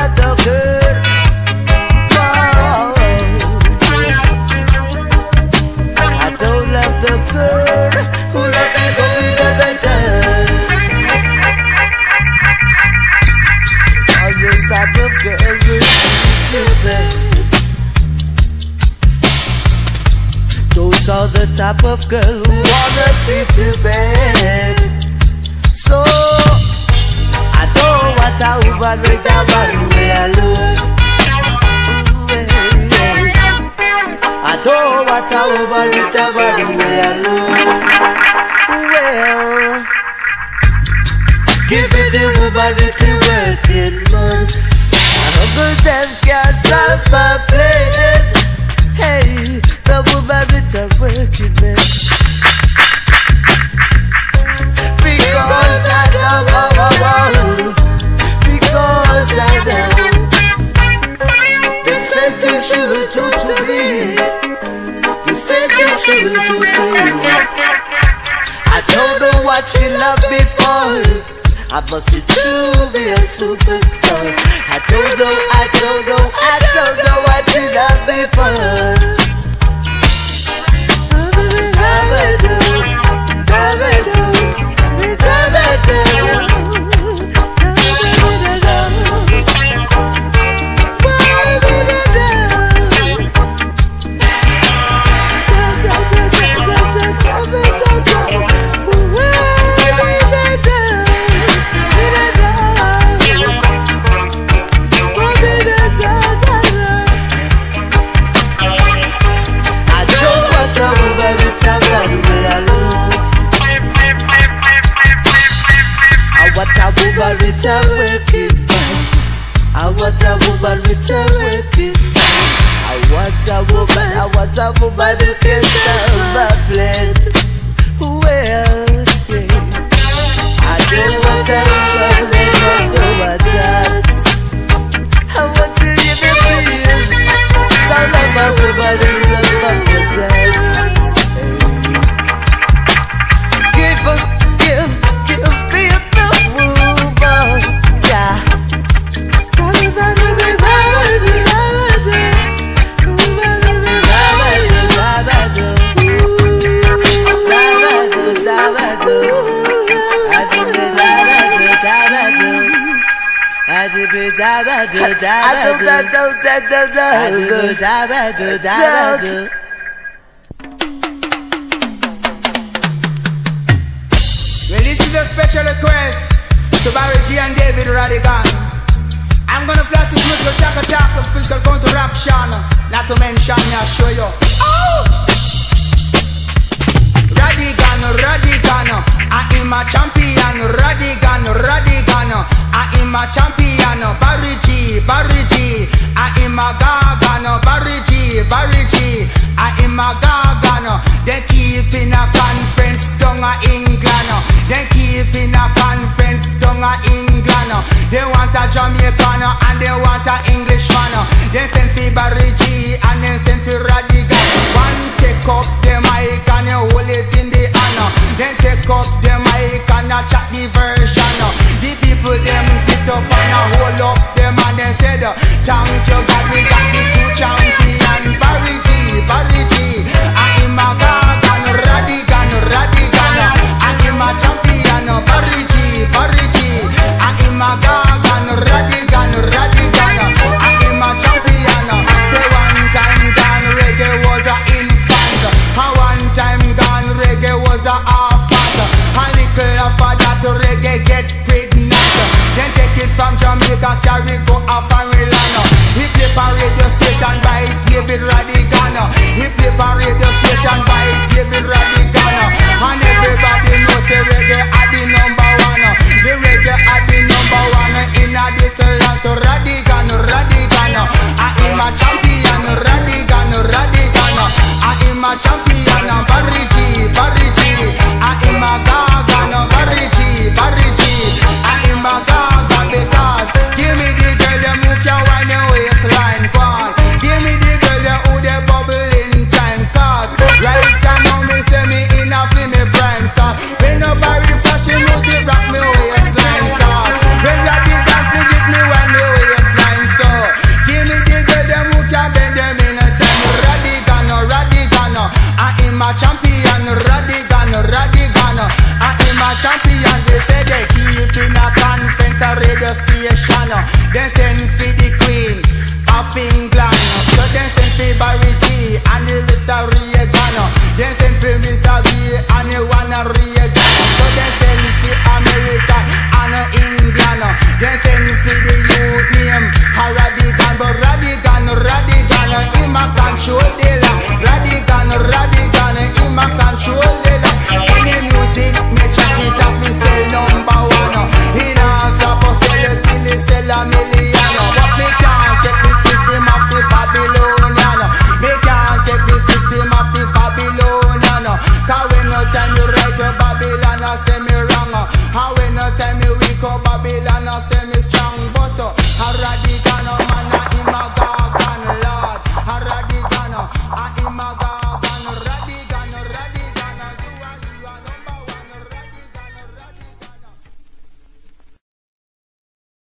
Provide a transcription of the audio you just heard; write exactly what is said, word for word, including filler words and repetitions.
love the girl. I don't love the girl who love me go with other girls. All this type of girls will treat you bad. Those are the type of girls who wanna treat you bad. So I don't want a woman with a man way alone. I don't want a woman with a man way alone. Well, give me the woman with the working man. Uncle them can't solve my pain. Hey, the woman with a working man. Because I know, oh, oh, oh, because I know the same thing she will do to me. The same thing she will do to you. I don't know what she loved me for. I must be to be a superstar. I don't know, I don't know, I don't know what she loved me for. Never do, never do, never do. With a working man, I want a woman with a working man. I want a woman, I want a woman who can serve my plate. Well, yeah. I don't want a woman who don't know what dance. I want to give me please. Sound like my woman who loves my dance. Give, give, give me a Well, this is a special request to Barry G and David Rodigon. I'm gonna flash this musical shock attack of physical counteraction. Not to mention, I'll show you. Oh! Rodigon, Rodigon, I am a champion. Rodigon, Rodigon, I am a champion. Barry G, Barry G, I am a gargano. Barry G, Barry G, I am a gargano. They keep in a conference down a England. They keep in a conference down a England. They want a Jamaican and they want a Englishman. They send for Barry G and they send for Rodigon. One take up the mic and you hold it in the hand. Then take up the mic and a chat the version. The people them get up and a hold up them and they said, thank you God we got the two champion. Barry G, Barry G, I am a gargan, Rodigon, Rodigon, I am a champion. Barry G, Barry G, I am a gargan, Rodigon, Rodigon, I am a champion. Say one time gone reggae was a infant, a one time gone reggae was a half fat. A little after that reggae get pregnant. Then take it from Jamaica, carry go up and Milano. He play for radio station by David Rodigon. He play for radio station by David Rodigon. And everybody knows the reggae are the number one. The reggae are the number one in a this land. So Rodigon, Rodigon, I am a champion. Rodigon, Rodigon, I am a champion. Barry G, Barry G, I am a gargan. Barry G, Barry G, I am a gargan because give me the girl them who me send fi